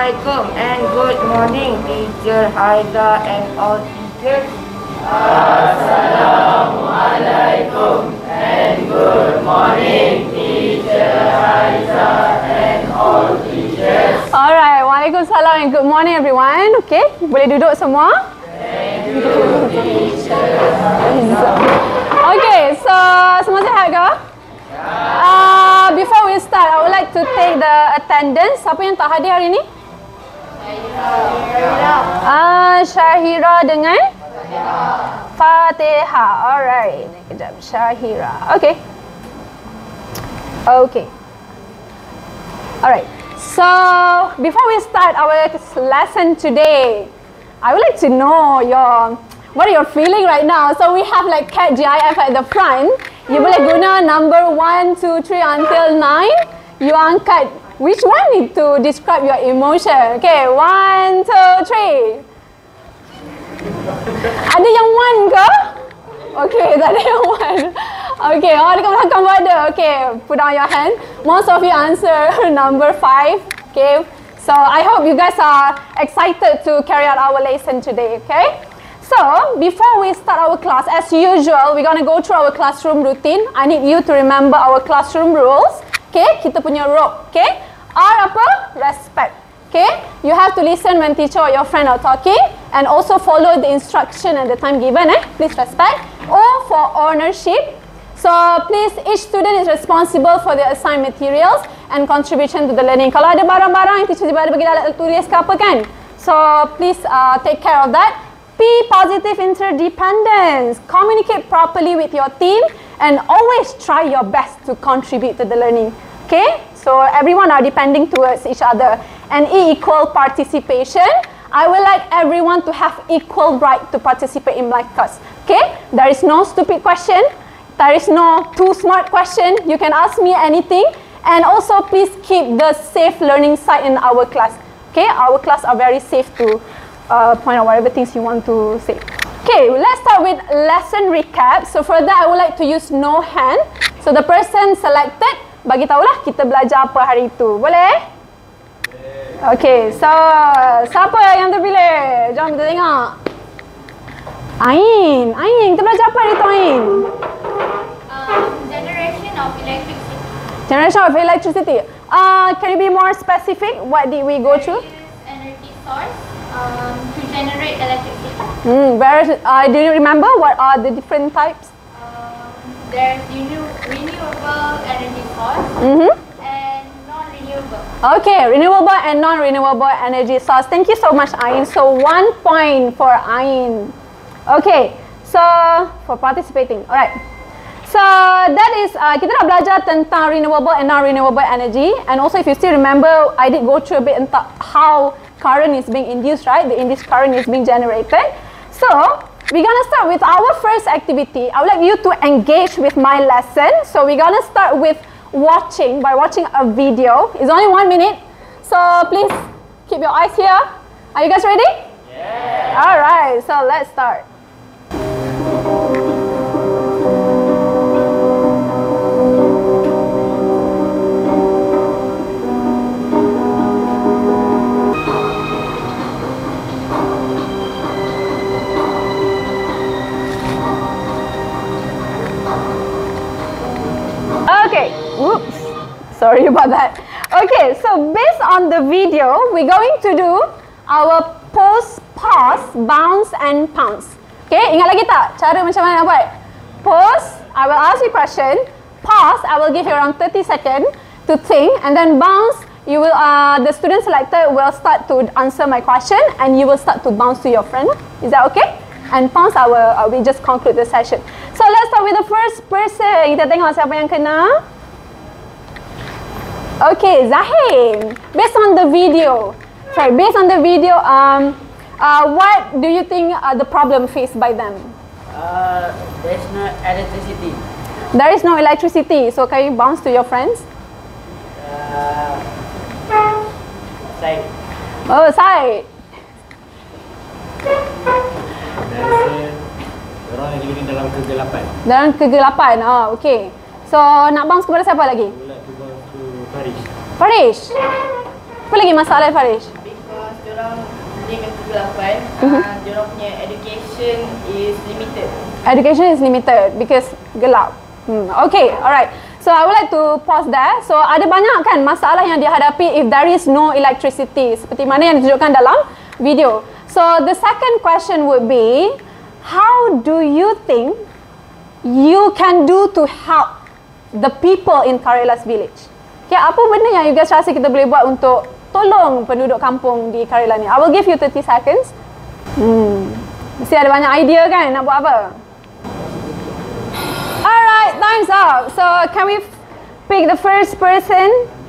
Assalamualaikum and good morning, Teacher Haiza and all teachers. Assalamualaikum and good morning, Teacher Haiza and all teachers. Alright, Waalaikumsalam and good morning everyone. Okay, boleh duduk semua? Thank you, Teacher Haiza. Okay, so semua sihat ke? Before we start, I would like to take the attendance. Siapa yang tak hadir hari ni? Syahira dengan? Fatihah. Alright, kejap. Syahira. Okay. Okay. Alright. So, before we start our lesson today, I would like to know what are you feeling right now? So we have like CAT GIF at the front. You boleh guna number 1, 2, 3 until 9. You angkat which one need to describe your emotion. Okay, 1, 2, 3. Ada yang 1 ke? Okay, tak ada yang 1. Okay, dekat belakang pun ada. Okay, put down your hand. Most of you answer number 5. Okay, so I hope you guys are excited to carry out our lesson today. Okay. So, before we start our class, as usual, we're going to go through our classroom routine. I need you to remember our classroom rules. Okay, kita punya rope. Okay, R apa? Respect. Okay, you have to listen when teacher or your friend are talking and also follow the instruction at the time given. Please respect. O for ownership. So, please, each student is responsible for the assigned materials and contribution to the learning. Kalau ada barang-barang yang teacher tiba-tiba bagi dalam tulis ke apa kan? So, please take care of that. P, positive interdependence. Communicate properly with your team and always try your best to contribute to the learning. Okay? So everyone are depending towards each other. And E, equal participation. I would like everyone to have equal right to participate in my class. Okay? There is no stupid question. There is no too smart question. You can ask me anything. And also please keep the safe learning side in our class. Okay? Our class are very safe to point out whatever things you want to say. Okay, let's start with lesson recap. So for that, I would like to use no hand. So the person selected, bagi tahulah kita belajar apa hari itu. Boleh? Okay, so siapa yang terpilih? Jom kita tengok. Ain, kita belajar apa hari itu Ain? Generation of electricity. Generation of electricity. Can you be more specific? What did we go through? Energy source. To generate electricity. Do you remember what are the different types? There's renewable energy source and non-renewable. Okay, renewable and non-renewable energy source. Thank you so much, Ain. So 1 point for Ain. Okay, so for participating. Alright. So that is kita dah belajar tentang renewable and non-renewable energy. And also if you still remember, I did go through a bit tentang how current is being induced, right? The induced current is being generated. So, we're gonna start with our first activity. I would like you to engage with my lesson. So, we're gonna start with watching a video. It's only 1 minute. So, please keep your eyes here. Are you guys ready? Yeah. Alright, so let's start. Okay, whoops, sorry about that. Okay, so based on the video, we're going to do our pause, bounce and pounce. Okay, ingat lagi tak cara macam mana nak buat? Pause, I will ask you question. Pause, I will give you around 30 seconds to think, and then bounce, you will the student selected will start to answer my question and you will start to bounce to your friend. Is that okay? And pounce, I will just conclude the session. So let's start with the first person. Kita tengok siapa yang kena. Okay, Zahim. Based on the video, what do you think the problem faced by them? There's no electricity. There is no electricity. So can you bounce to your friends? Side. Oh, side. Orang yang living dalam kegelapan. Dalam kegelapan. Oh, okay. So nak bounce kepada siapa lagi? Like to go to Paris. Farish. Apa lagi masalah Farish? Big yang dengan kegelapan, diorang punya education is limited. Education is limited because gelap. Okay, alright. So I would like to pause there. So ada banyak kan masalah yang dihadapi if there is no electricity, seperti mana yang ditunjukkan dalam video. So the second question would be, how do you think you can do to help the people in Karelas village? Okay, apa benda yang you guys rasa kita boleh buat untuk tolong penduduk kampung di Karela ni? I will give you 30 seconds. Mesti ada banyak idea kan nak buat apa? Alright, time's up. So can we pick the first person?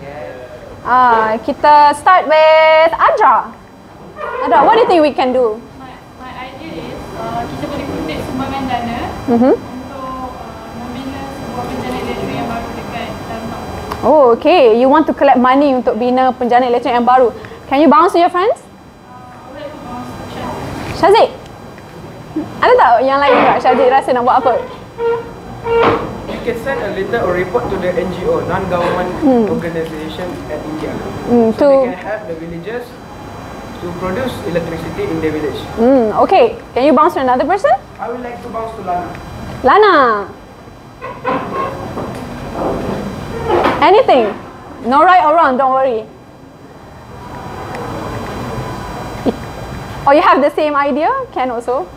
Kita start with Adra. Adra, what do you think we can do? My idea is kita boleh kutip sumbangan dana untuk membina sebuah penjana elektrik yang baru dekat dalam kampung. Oh, okay. You want to collect money untuk bina penjana elektrik yang baru. Can you bounce to your friends? Syazik? Ada tak yang lain tak? Syazik rasa nak buat apa? You can send a letter or report to the NGO, non-government organization at India. So they can help the villagers to produce electricity in the village. Okay. Can you bounce to another person? I would like to bounce to Lana. Lana. Anything. No right or wrong, don't worry. Or you have the same idea? Can also.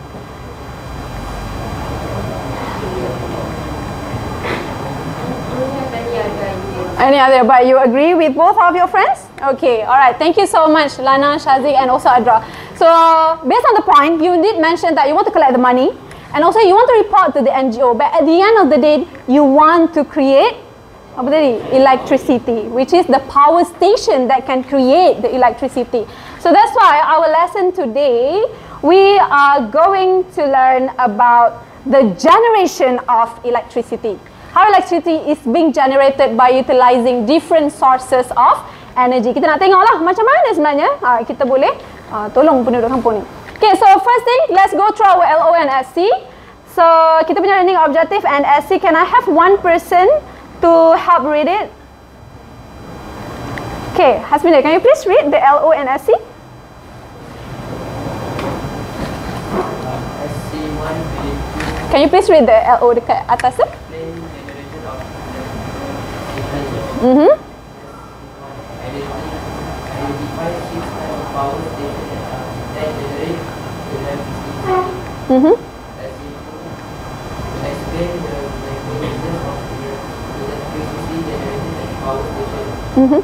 Any other, but you agree with both of your friends? Okay, alright. Thank you so much, Lana, Syazik, and also Adra. So, based on the point, you did mention that you want to collect the money, and also you want to report to the NGO, but at the end of the day, you want to create electricity, which is the power station that can create the electricity. So that's why our lesson today, we are going to learn about the generation of electricity. How electricity is being generated by utilizing different sources of energy. Kita nak tengoklah macam mana sebenarnya kita boleh tolong penduduk kampung ni. Okay, so first thing, let's go through our LO and SC. So kita punya learning objective and SC, can I have one person to help read it? Okay, Hasmina, can you please read the LO and SC? SC1 Can you please read the LO dekat atas tu? identify 6 types of power stations that generate electricity. Explain the mechanisms of electricity generated at power station.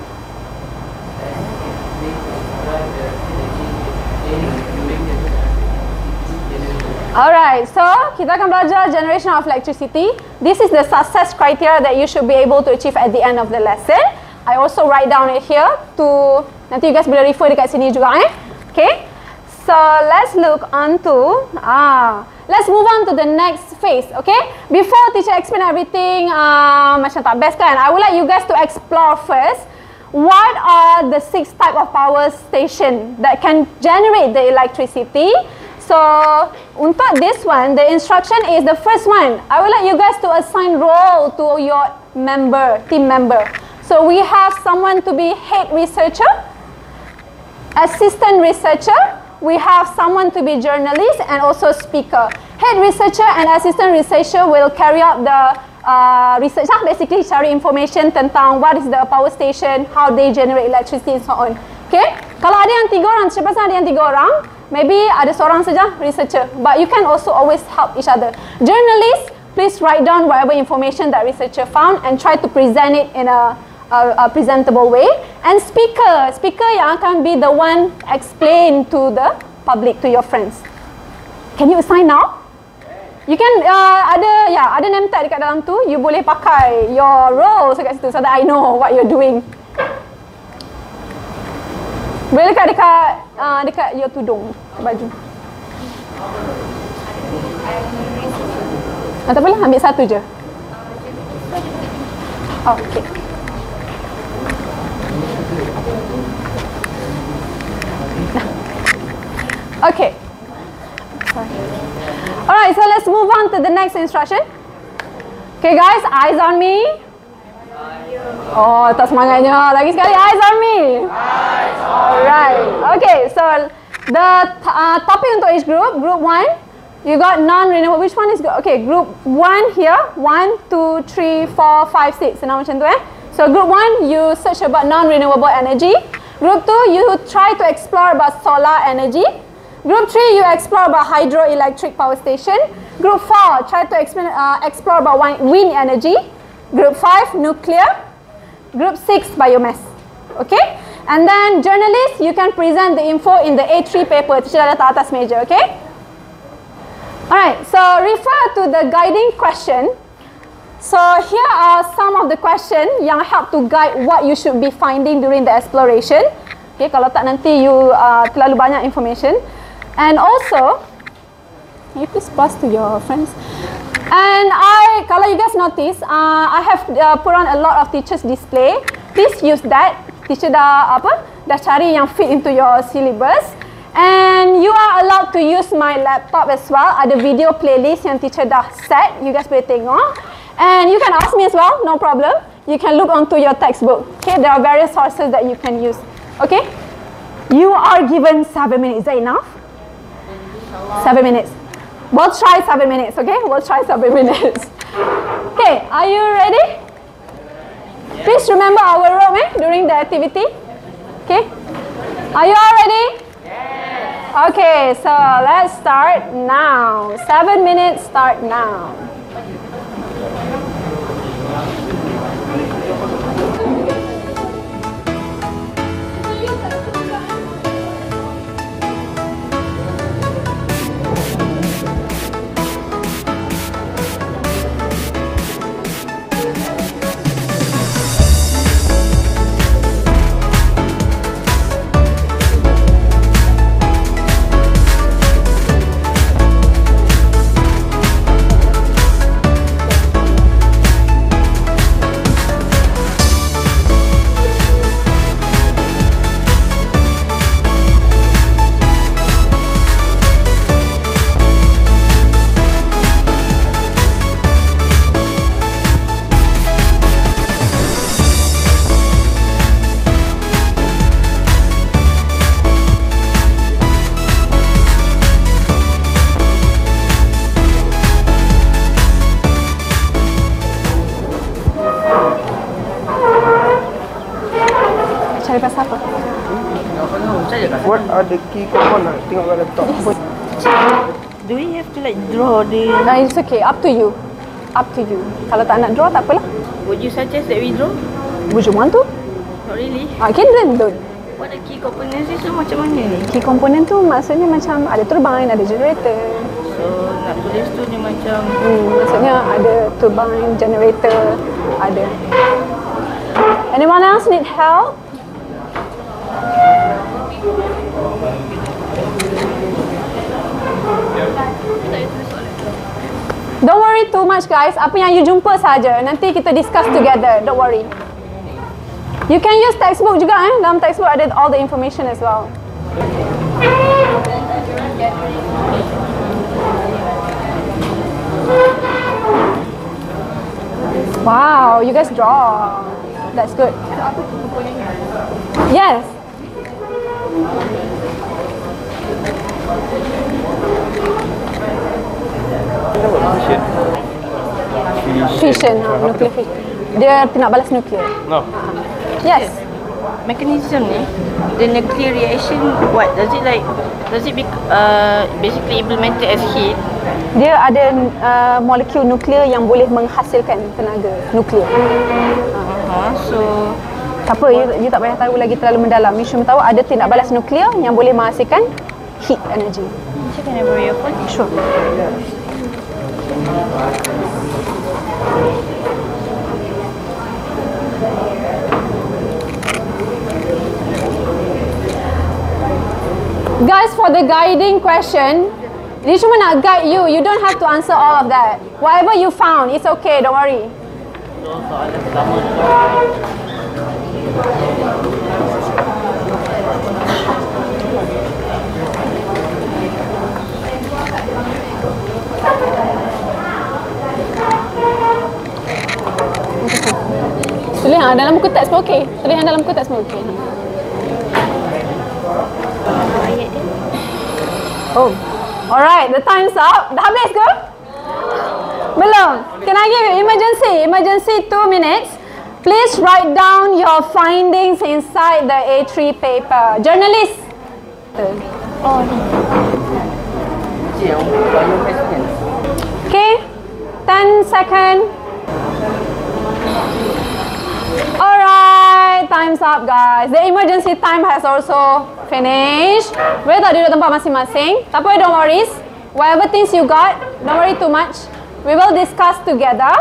Describe the energy exchange during the electricity generation. Alright, so kita akan belajar generation of electricity. This is the success criteria that you should be able to achieve at the end of the lesson. I also write down it here to, nanti you guys boleh refer dekat sini juga Okay, so let's look on to, let's move on to the next phase, okay? Before teacher explain everything, macam tak best kan? I would like you guys to explore first, what are the 6 type of power station that can generate the electricity? So, untuk this one, the instruction is the first one. I would like you guys to assign role to your team member. So, we have someone to be head researcher, assistant researcher, we have someone to be journalist and also speaker. Head researcher and assistant researcher will carry out the research, basically cari information tentang what is the power station, how they generate electricity and so on. Okay? Kalau ada yang 3 orang, siapa ada yang 3 orang, maybe ada seorang saja researcher, but you can also always help each other. Journalists, please write down whatever information that researcher found and try to present it in a presentable way. And speaker yang akan be the one explain to the public, to your friends. Can you assign now? You can ada name tag dekat dalam tu. You boleh pakai your roles dekat situ so that I know what you're doing. Boleh dekat your tudung, baju. Tak apalah, ambil satu je. Oh, okay. Okay. Sorry. Alright, so let's move on to the next instruction. Okay guys, eyes on me. Oh, tak semangatnya. Lagi sekali, eyes on me. Eyes on Alright. Okay, so the topic untuk each group. Group 1, you got non-renewable. Which one is good? Okay, group 1 here. 1, 2, 3, 4, 5, 6. Senang macam tu So group 1, you search about non-renewable energy. Group 2, you try to explore about solar energy. Group 3, you explore about hydroelectric power station. Group 4, try to explore about wind energy. Group 5, nuclear. Group 6, biomass. Okay? And then journalists, you can present the info in the A3 paper. Teacher dah letak atas meja, okay? Alright, so refer to the guiding question. So here are some of the questions yang help to guide what you should be finding during the exploration. Okay, kalau tak nanti you terlalu banyak information. And also, can you please pass to your friends? And kalau you guys notice, I have put on a lot of teachers display. Please use that. Teacher dah cari yang fit into your syllabus. And you are allowed to use my laptop as well. Ada video playlist yang teacher dah set. You guys boleh tengok. And you can ask me as well, no problem. You can look onto your textbook. Okay, there are various sources that you can use. Okay, you are given 7 minutes. Is that enough? 7 minutes. We'll try 7 minutes. Okay, we'll try 7 minutes. Okay, are you ready? Please remember our room during the activity. Okay, are you all ready? Yes. Okay, so let's start now. 7 minutes start now. Cari pasal apa? What are the key components? Tengok kat laptop. Do we have to like draw the? No, it's okay. Up to you. Up to you. Kalau tak nak draw, tak apalah. Would you suggest that we draw? Would you want to? Not really. Okay, then don't. What are key components itu macam mana ni? Key component tu maksudnya macam ada turbine, ada generator. So nak tulis tu dia macam. Maksudnya ada turbine, generator, ada. Anyone else need help? Don't worry too much guys. Apa yang you jumpa saja. Nanti kita discuss together. Don't worry. You can use textbook juga Dalam textbook ada all the information as well. Wow, you guys draw. That's good. Yes. Fission, nuclear fission. Dia nak balas nuklear. No. Yes. Mechanism ni, the nuclear reaction, what does it be basically implemented as heat? Dia ada molekul nuklear yang boleh menghasilkan tenaga nuklear. So Tak apa, you tak payah tahu lagi terlalu mendalam. You cuma tahu ada tindak balas nuklear yang boleh menghasilkan heat energy. can I borrow your phone? Sure. Guys, for the guiding question, dia cuma nak guide you. You don't have to answer all of that. Whatever you found, it's okay. Don't worry. So soalan pertama tulis dalam buku teks pun okey. Tulis dalam buku teks pun okey. Oh. Alright, the time's up. Dah habis ke? Belum. Can I give you emergency 2 minutes? Please write down your findings inside the A3 paper. Journalist. Okay. 10 seconds. Alright, time's up guys. The emergency time has also finished. Boleh tak duduk tempat masing-masing? Tak apa, don't worry. Whatever things you got, don't worry too much. We will discuss together.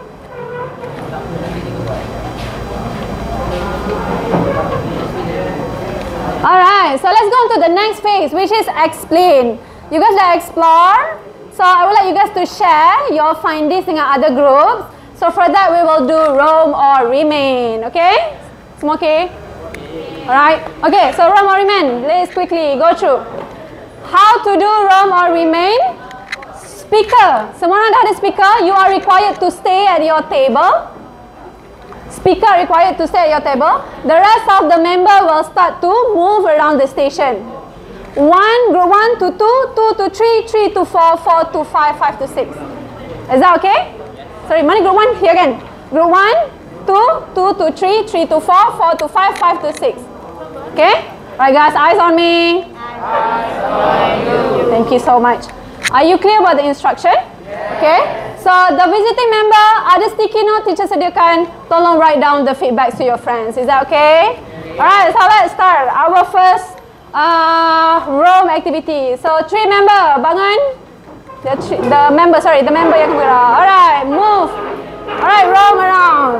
Alright, so let's go on to the next phase, which is explain. You guys dah explore. So I would like you guys to share your findings dengan other groups. So for that we will do roam or remain. Okay? Semua okay? Alright. Okay, so roam or remain. Let's quickly go through. How to do roam or remain? Speaker. Semua orang dah ada speaker. You are required to stay at your table. Speaker required to stay at your table. The rest of the member will start to move around the station. 1, group 1 to 2, 2 to 3, 3 to 4, 4 to 5, 5 to 6. Is that okay? Sorry, mana group 1? Here again. Group 1, 2, 2 to 3, 3 to 4, 4 to 5, 5 to 6. Okay? Alright guys, eyes on me. Eyes on you. Thank you so much. Are you clear about the instruction? Okay? So the visiting member, ada sticky note teacher sediakan. Tolong write down the feedback to your friends. Is that okay? Alright, so let's start our first roam activity. So 3 member, bangun. The member yang bergerak. Alright, move. Alright, roam around.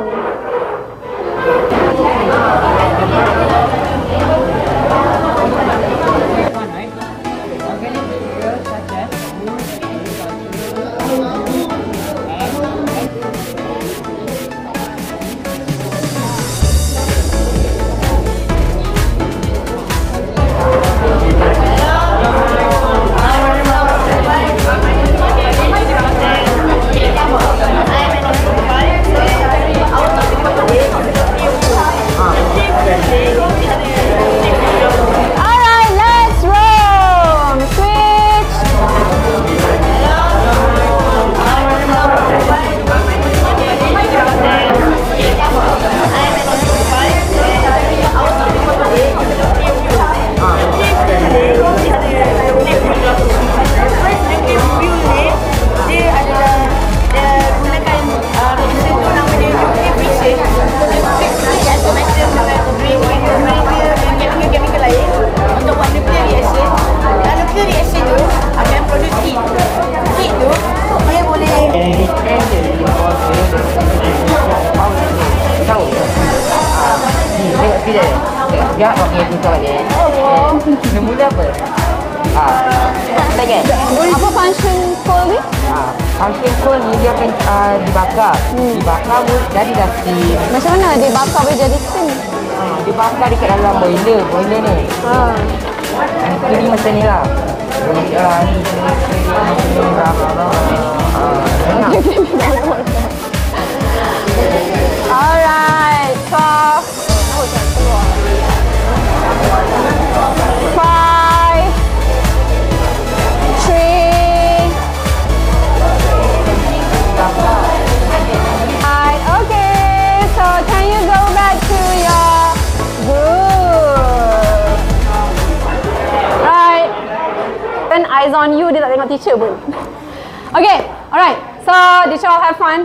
Ya, okey, kita balik. Mula apa? Second. Apa function coal ni? Function coal ni dia akan dibakar. Dibakar jadi dah steam. Macam mana dibakar boleh jadi steam? Dibakar dekat dalam boiler ni. Ini macam ni lah. Alright, so 5, 3. Alright, okay. So can you go back to your group? Right. Then eyes on you, dia tak tengok teacher pun. Okay, alright. So did you all have fun?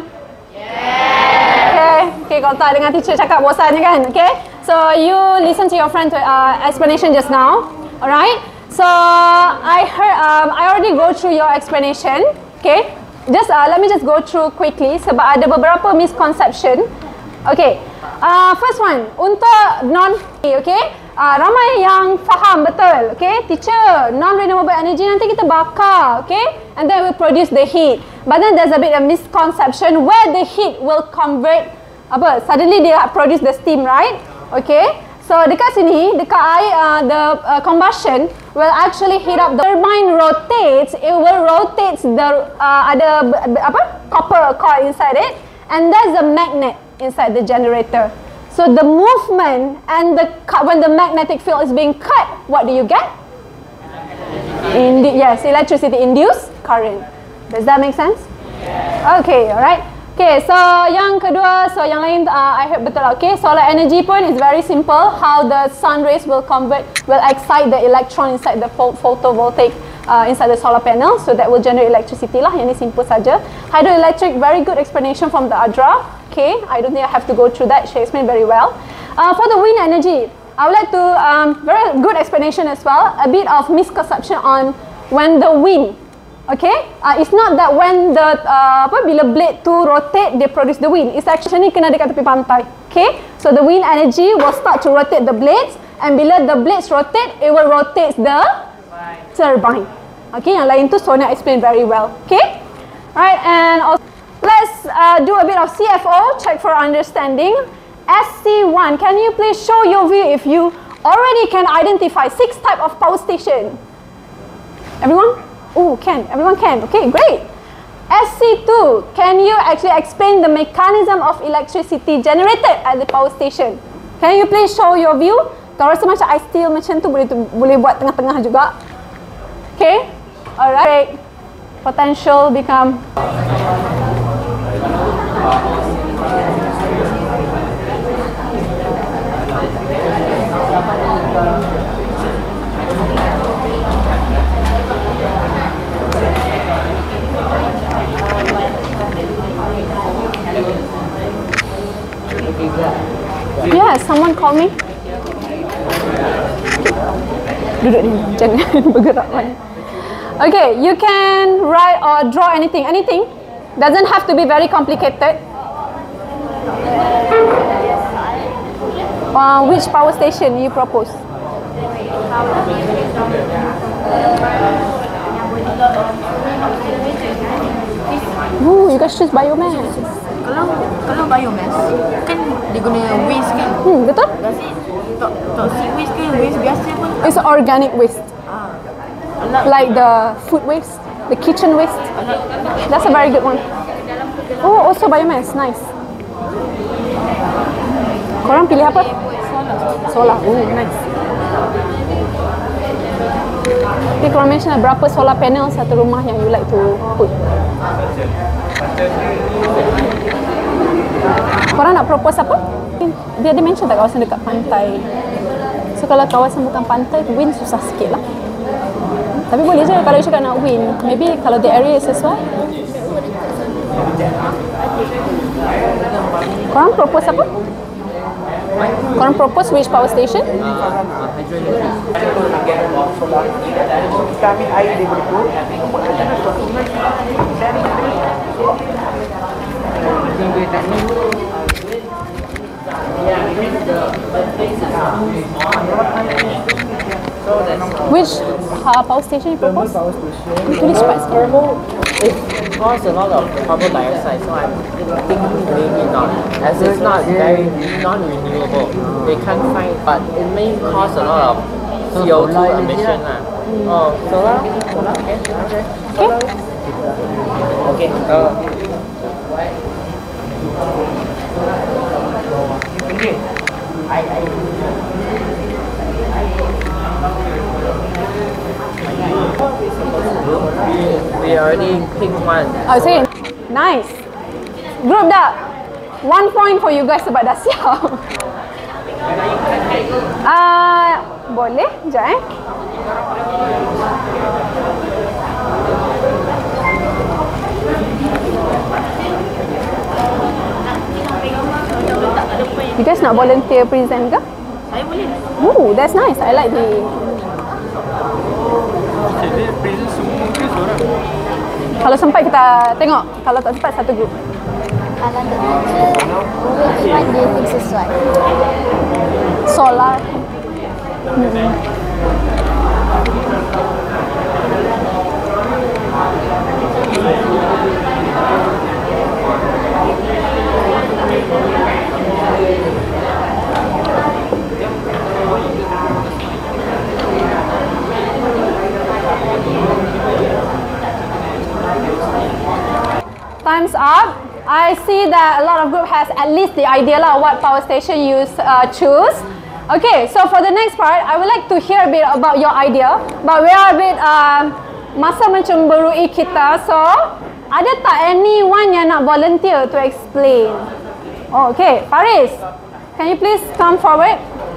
Okay, kalau tak dengan teacher cakap bosan je kan? Okay, so you listen to your friend explanation just now. Alright, so I already go through your explanation. Okay, just let me just go through quickly sebab ada beberapa misconception. Okay, first one untuk ramai yang faham betul. Okay, teacher, non-renewable energy nanti kita bakar. Okay, and then we produce the heat. But then there's a bit of misconception where the heat will convert. Suddenly they produce the steam, right? Okay, so dekat sini, dekat air, the combustion will actually heat up. The turbine rotates, it will rotate the copper coil inside it, and there's a magnet inside the generator. So the movement and when the magnetic field is being cut, what do you get? Yes, electricity induced current. Does that make sense? Okay, alright. Okay, so yang kedua, so yang lain I hope betul. Okay, solar energy pun is very simple. How the sun rays will excite the electron inside the photovoltaic inside the solar panel, so that will generate electricity lah. Yang ni simple saja. Hydroelectric, very good explanation from the Adra. Okay, I don't think I have to go through that. She explained very well. For the wind energy, I would like to very good explanation as well. A bit of misconception on when the wind. Okay, it's not that when the bila blade tu rotate, they produce the wind. It's actually kena dekat tepi pantai. Okay, so the wind energy will start to rotate the blades, and bila the blades rotate, it will rotate the turbine. Okay, yang lain tu Sonia explain very well. Okay, right, and also, let's do a bit of CFO, check for understanding. SC1, can you please show your view if you already can identify 6 type of power station? Everyone? Oh, can. Everyone can. Okay, great. SC2, can you actually explain the mechanism of electricity generated at the power station? Can you please show your view? Kalau rasa macam I still macam tu, boleh buat tengah-tengah juga. Okay, alright. Potential become. Yeah, someone call me. Duduk ni, jangan bergerak banyak. Okay, you can write or draw anything. Anything. Doesn't have to be very complicated. Which power station you propose? Ooh, you guys choose biomass. Kalau biomass kan dia guna waste kan? Betul? Toxic waste ke waste biasa pun? It's organic waste. Like the food waste, the kitchen waste. That's a very good one. Oh, also biomass. Nice. Korang pilih apa? Solar. Oh, nice. Okay, korang mention berapa solar panel satu rumah yang you like to put? Korang nak propose apa? Dia ada mention tak kawasan dekat pantai? So kalau kawasan bukan pantai, wind susah sikit lah. Tapi boleh je kalau you cakap nak wind. Maybe kalau the area is sesuai. Korang propose apa? Korang propose which power station? Kita ambil air daripada tu. Which power station you propose? Power station. Tulis cepat sikit. It causes a lot of carbon dioxide, so I think maybe not, as it's not very non-renewable. They can't find, but it may cause a lot of CO2 emission. Oh, solar? Okay. Okay. We already picked one. Oh, see. Nice. Group dah. 1 point for you guys sebab dah siap. Boleh? Sekejap You guys nak volunteer present ke? Saya boleh. Ooh, that's nice. I like the. Jadi present semua ke seorang? Kalau sempat kita tengok. Kalau tak sempat satu grup. Kalau tak baca, which one do you think sesuai? Solar. Time's up. I see that a lot of group has at least the idea of what power station you choose. Okay, so for the next part, I would like to hear a bit about your idea. But we are a bit masa mencemburui kita. So, ada tak anyone yang nak volunteer to explain? Oh, okay, Faris, can you please come forward?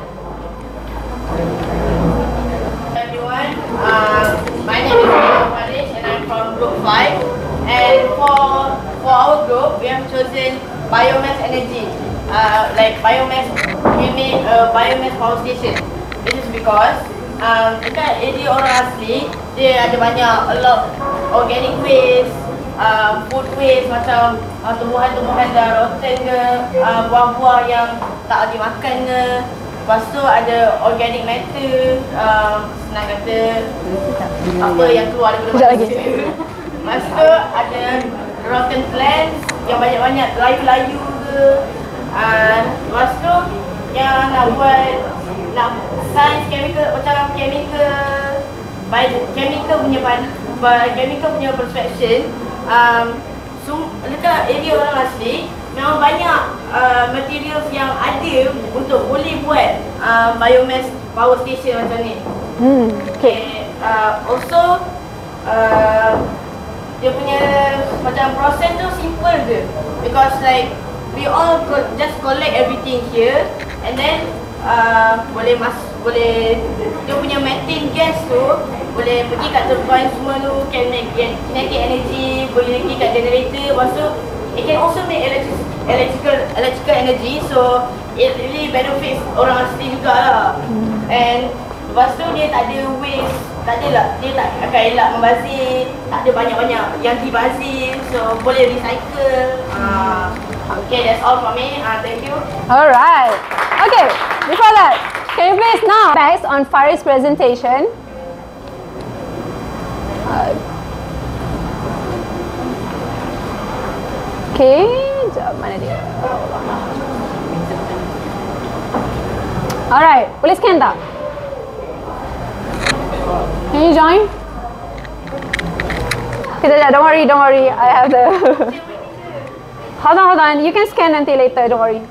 Everyone, my name is Faris and I'm from Group 5. And for our group, we have chosen biomass energy. Like biomass, we made a biomass power station. This is because dekat area orang asli, dia ada banyak a lot organic waste, food waste macam tumbuhan-tumbuhan dah rotten ke, buah-buah yang tak dimakan ke. Lepas tu ada organic matter, senang kata apa yang keluar daripada manusia. Lepas tu ada rotten plants yang banyak-banyak layu-layu ke. Lepas tu yang nak buat science chemical macam chemical punya perspection, dekat area orang asli memang banyak materials yang ada untuk boleh buat biomass power station macam ni. Okay. Also dia punya macam proses tu simple je, because like we all just collect everything here and then boleh dia punya methane gas tu boleh pergi kat turbine semua tu, kinetic energy, boleh pergi kat generator. Lepas tu it can also make electrical energy, so it really benefits orang asli jugalah. And lepas tu dia tak ada waste, dia tak akan elak membazir, tak ada banyak-banyak yang dibazir, so boleh recycle. Okay, that's all from me. Thank you. Alright. Okay, before that, can you please now based on Faris' presentation? Okay, jap, mana dia? Alright, boleh scan tak? Can you join? Kejap, don't worry, I have the... Hold on, you can scan nanti later, don't worry.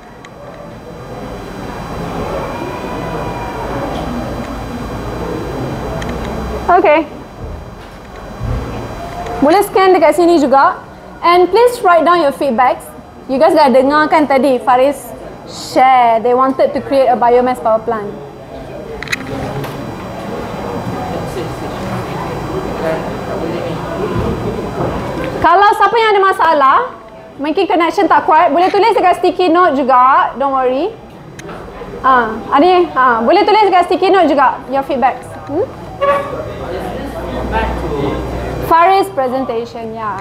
Okay. Boleh scan dekat sini juga. And please write down your feedbacks. You guys dah dengar kan tadi Faris share, they wanted to create a biomass power plant. Kalau siapa yang ada masalah, mungkin connection tak kuat, boleh tulis dekat sticky note juga, don't worry. Boleh tulis dekat sticky note juga your feedbacks. Faris presentation, yeah.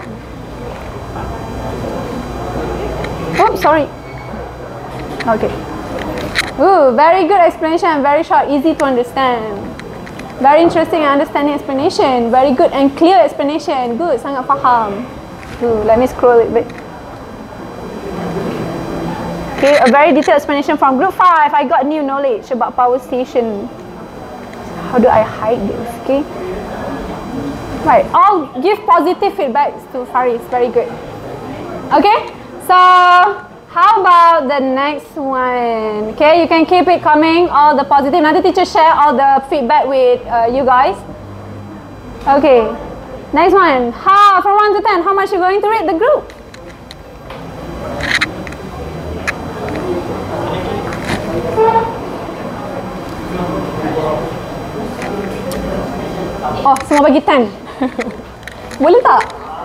Oh, sorry. Okay. Ooh, very good explanation, very short, easy to understand. Very interesting and understanding explanation. Very good and clear explanation. Good, sangat faham. Ooh, let me scroll it a bit. Okay, a very detailed explanation from Group 5. I got new knowledge about power station. How do I hide this? Okay. Right, all give positive feedbacks to Faris. Very good. Okay, so how about the next one? Okay, you can keep it coming, all the positive. Nanti teacher share all the feedback with you guys. Okay, next one. From 1 to 10, how much you going to rate the group? Oh, semua bagi 10. Boleh tak?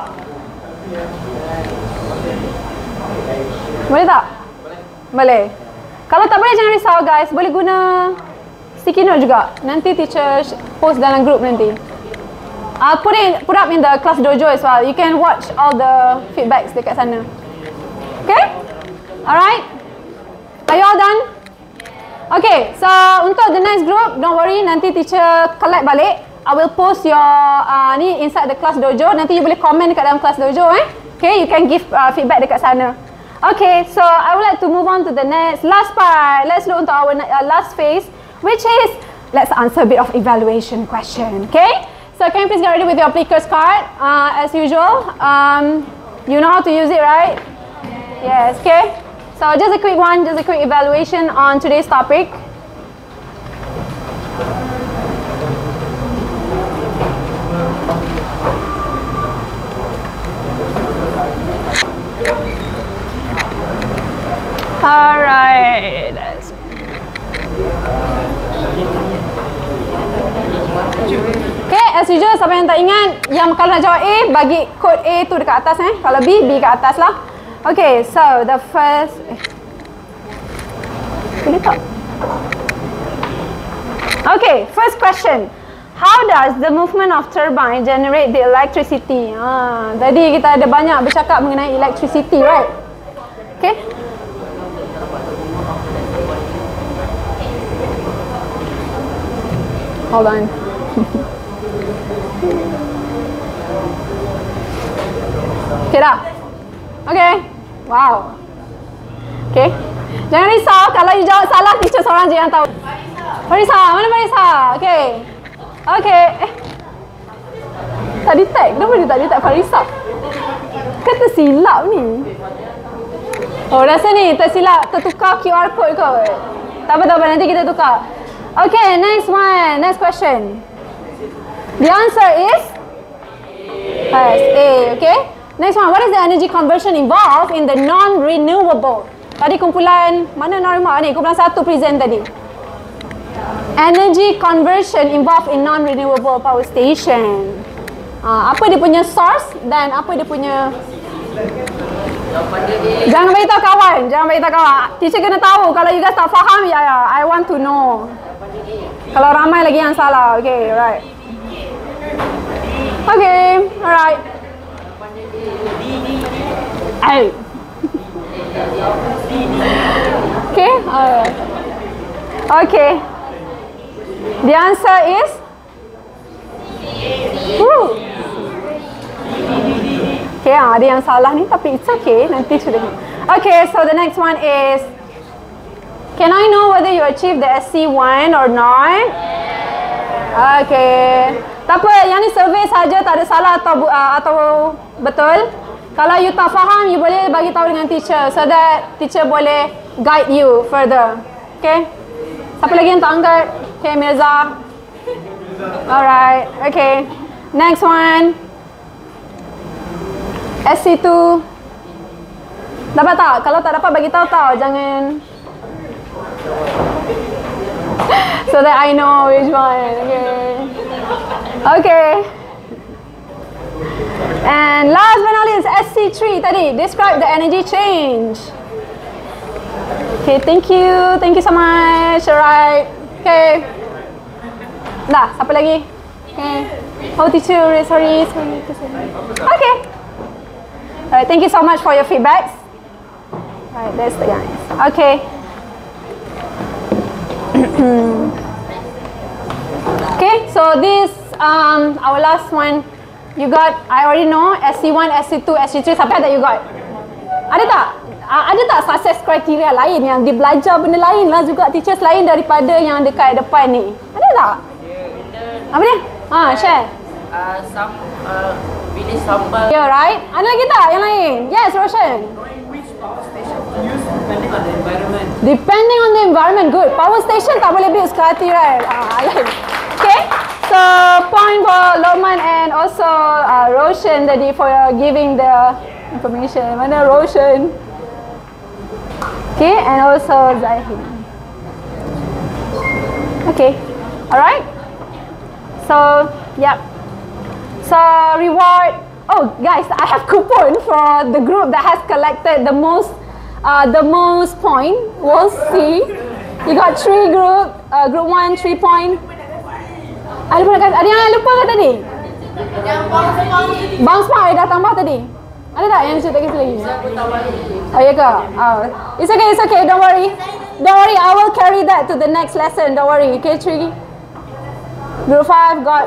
Boleh tak? Boleh. Kalau tak boleh jangan risau guys, boleh guna sticky note juga. Nanti teacher post dalam group nanti. I'll put up in the class dojo as well. You can watch all the feedbacks dekat sana. Okay? Alright? Are you all done? Okay, so untuk the next group, don't worry, nanti teacher collect balik. I will post your ni inside the class dojo. Nanti you boleh comment dekat dalam class dojo Okay, you can give feedback dekat sana. Okay, so I would like to move on to the last part. Let's look into our last phase, which is let's answer a bit of evaluation question. Okay, so can you please get ready with your Plickers card as usual. You know how to use it, right? Yes. Okay. So just a quick one, just a quick evaluation on today's topic. Alright. Okay, as usual, siapa yang tak ingat, yang kalau nak jawab A, bagi kod A tu dekat atas Kalau B, B kat atas lah. Okay, so the first... boleh tak? Okay, first question. How does the movement of turbine generate the electricity? Tadi kita ada banyak bercakap mengenai electricity, right? Okay. Hold on. Okay dah? Okay. Wow. Okay. Jangan risau, kalau you jawab salah, teacher seorang je yang tahu. Farisa, mana Farisa? Okay. Okay. Tak detect. Kenapa dia tak detect Farisa? Kan tersilap ni. Oh, rasa ni tersilap, tertukar QR code kot. Tak apa, nanti kita tukar. Okay, next one. Next question. The answer is? Yes, A. Okay. Next one. What is the energy conversion involved in the non-renewable? Tadi kumpulan, mana normal ni? Kumpulan 1 present tadi. Energy conversion involved in non-renewable power station. Apa dia punya source dan apa dia punya... Jangan beritahu kawan, Teacher kena tahu. Kalau you guys tak faham, ya, I want to know. Kalau ramai lagi yang salah, okay, right. Okay, alright. Okay, okay. The answer is? Okay, ada yang salah ni, tapi it's okay. Nanti sudah. Okay, so the next one is, can I know whether you achieved the SC1 or not? Okay. Tak apa, yang ni survey saja, tak ada salah atau betul. Kalau you tak faham, you boleh bagi tahu dengan teacher so that teacher boleh guide you further. Okay? Siapa lagi yang tak angkat? Okay, Mirza. Alright, okay. Next one. SC2. Dapat tak? Kalau tak dapat bagi tahu tau, jangan. So that I know which one. Okay. Okay. And last but not least, SC3 tadi. Describe the energy change. Okay, thank you. Thank you so much. Alright. Okay. Dah, siapa lagi? Okay. Oh, teacher, sorry. Okay. Alright, thank you so much for your feedbacks. Alright, that's the guys. Okay. Okay, so this our last one. You got, I already know, SC1, SC2, SC3, sampai that you got? Ada tak? Ada tak success criteria lain yang dia belajar benda lain lah juga, teachers lain daripada yang dekat depan ni? Ada tak? Apa dia? Share. Some pilih sambal. Yeah, right? Ada lagi tak yang lain? Yes, Roshan. Which power station to use depending on the environment? Depending on the environment, good. Power station tak boleh build sekali hati, right? Okay. So, point for Lokman and also Roshan tadi for giving the information. Mana Roshan? Okay, and also Zahid. Okay, alright. So, yep. So, reward. Oh, guys, I have coupon for the group that has collected the most point. We'll see. You got 3 group. Group 1, 3 point. Ada yang lupa ke tadi? Yang Bounce Park dah tambah tadi. Ada tak yang cerita kita lagi? Oh, ya ke? It's okay, don't worry. I will carry that to the next lesson, don't worry. Okay, 3. Group 5 got,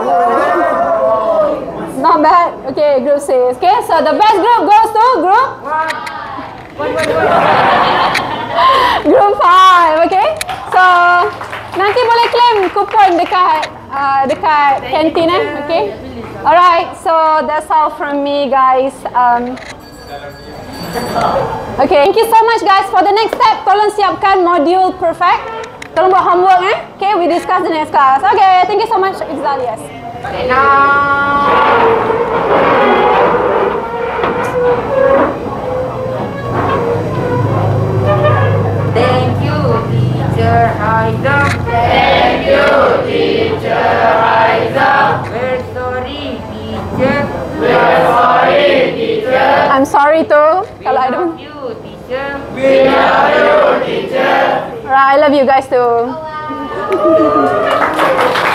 not bad. Okay, group 6. Okay, so the best group goes to group? Group 5, okay? So, nanti boleh claim kupon dekat kantin okay? Alright, so that's all from me, guys. Okay, thank you so much, guys. For the next step, tolong siapkan module perfect. Tolong buat homework, Okay, we discuss the next class. Okay, thank you so much, Izzal, yes. Thank you, teacher Aiza. Thank you, teacher Aiza. We're sorry, teacher. We're sorry, teacher. I'm sorry too. Kalau I don't. Love you, teacher. We love you, teacher. Alright, I love you guys too.